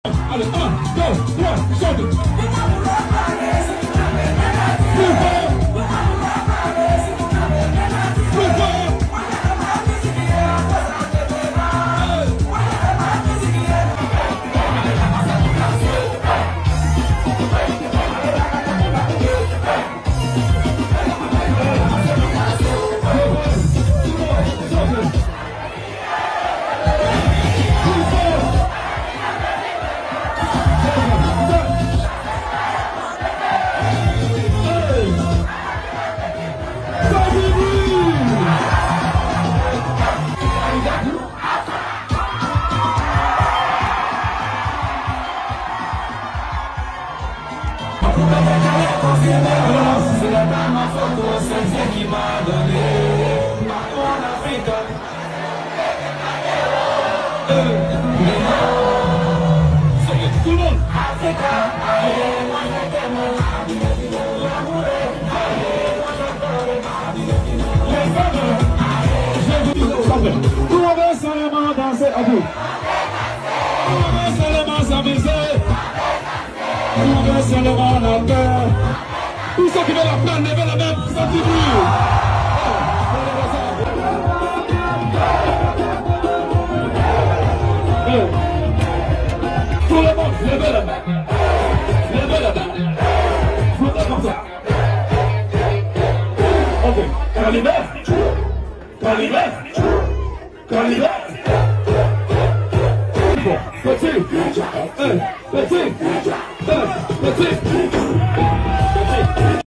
Allez, 1, 2, 3, chante. C'est la dame en photo, celle qui m'a donné en Afrique. Tout le monde. Tout le monde veut seulement danser à vous. Tout le monde veut seulement s'amuser. Tout le monde veut seulement la peur. Tous ceux qui veulent la prendre, levez la main, ça dit tout le monde, levez la main. Levez la main. Flottez comme ça. Ok. Calibère. Calibère. Calibère. Bon. Petit. Petit. Petit.